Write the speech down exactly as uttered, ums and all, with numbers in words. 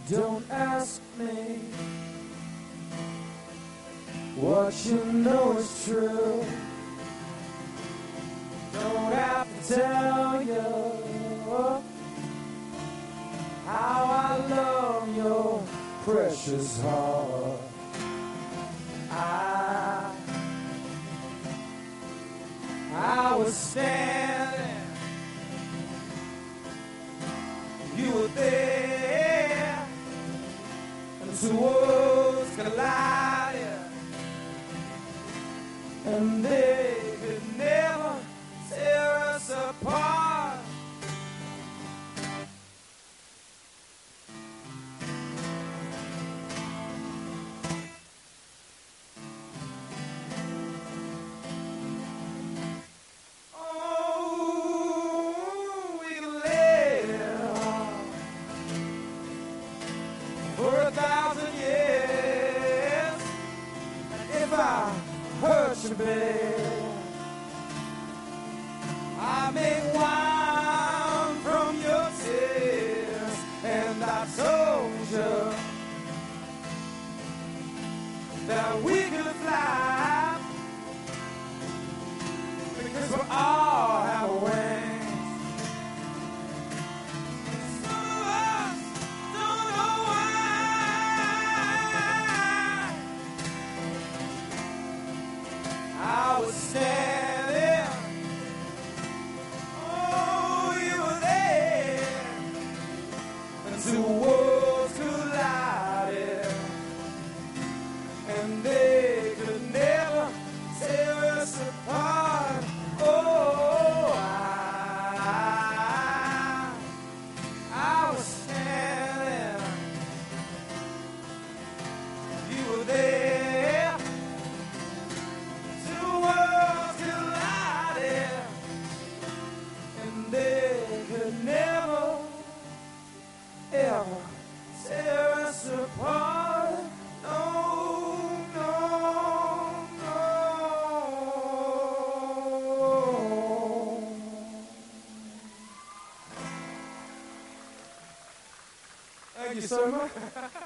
Don't ask me what you know is true. Don't have to tell you how I love your precious heart. I, I was standing, you were there, and two worlds collided, and they could never tear us apart. Oh, we can live for a thousand years, and if I hurt you, babe, I make wine from your tears. And I told you that we could fly, because we all have wings. Some of us don't know why. I was standing, oh, you were there, and two worlds collided, and they could never tear us apart. Oh, I, I was standing, you were there, two worlds collided, and they could never, ever tear us apart. No, no, no. Thank you so much.